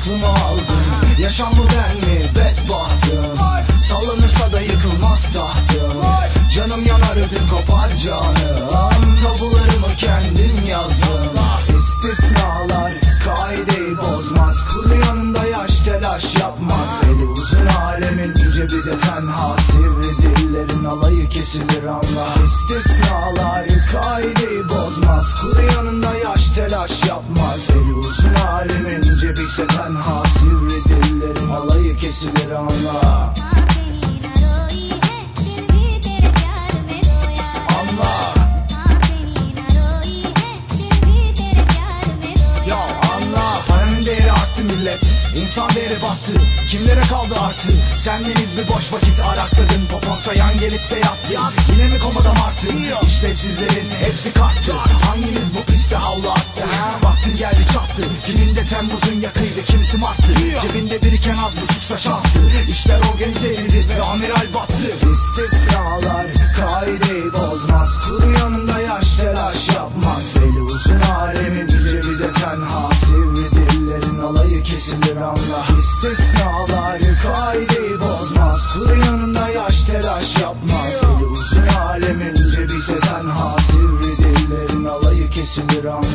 aklımı aldın. Yaşam bu ben mi bedbahtım, sallanırsa da yıkılmaz tahtım. Canım yanar ödüm kopar canım, tabularımı kendim yazdım. İstisnalar kaideyi bozmaz, kuru yanında yaş telaş yapmaz. Eli uzun alemin cebi de tenha, sivri dillerin alayı kesilir anla. İstisnalar kaideyi bozmaz, kuru yanında yaş telaş yapmaz. Eli uzun alemin cebi ise tenha, sivri dillerin alayı kesilir anla. İnsan değeri battı, kimlere kaldı artı? Sendeniz bir boş vakit arakladın, popon sayan gelip de yattı. Yine mi komada martı? İşlevsizlerin hepsi kalktı. Hanginiz bu piste havlu attı? Vaktin geldi çattı, kiminde Temmuz'un yakıydı, kimisi Mart'tı. Cebinde biriken az buçuksa şansı, İşler organize edildi ve amiral battı. İstisnalar kaideyi bozmaz, kuru yanında yaş telaş yapmaz. Eli uzun alemin cebi de tenha, sivri dillerin alayı kesilir anla. İstisnalar kaideyi bozmaz, kuru yanında yaş telaş yapmaz. Eli uzun alemin cebi ise tenha, sivri dillerin alayı kesilir anla.